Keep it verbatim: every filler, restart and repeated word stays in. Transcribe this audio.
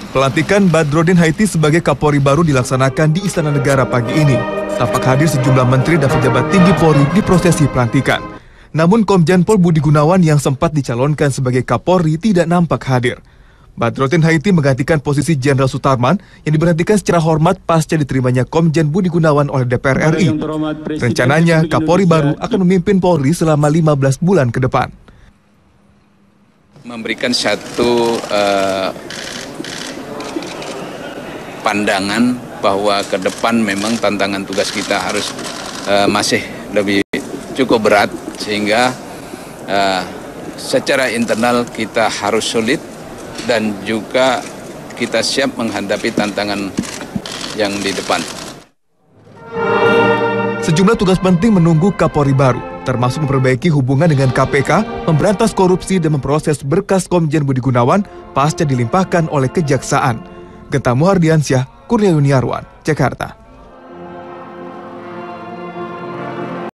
Pelantikan Badrodin Haiti sebagai Kapolri baru dilaksanakan di Istana Negara pagi ini. Tampak hadir sejumlah menteri dan pejabat tinggi Polri di prosesi pelantikan. Namun Komjen Pol Budi Gunawan yang sempat dicalonkan sebagai Kapolri tidak nampak hadir. Badrodin Haiti menggantikan posisi Jenderal Sutarman yang diberhentikan secara hormat pasca diterimanya Komjen Budi Gunawan oleh D P R R I. Rencananya Kapolri baru akan memimpin Polri selama lima belas bulan ke depan. Memberikan satu uh, pandangan bahwa ke depan memang tantangan tugas kita harus uh, masih lebih cukup berat, sehingga uh, secara internal kita harus solid dan juga kita siap menghadapi tantangan yang di depan. Sejumlah tugas penting menunggu Kapolri baru, termasuk memperbaiki hubungan dengan K P K, memberantas korupsi dan memproses berkas Komjen Budi Gunawan pasca dilimpahkan oleh Kejaksaan. Genta Muhardiansyah, Kurnia Yuniarwan, Jakarta.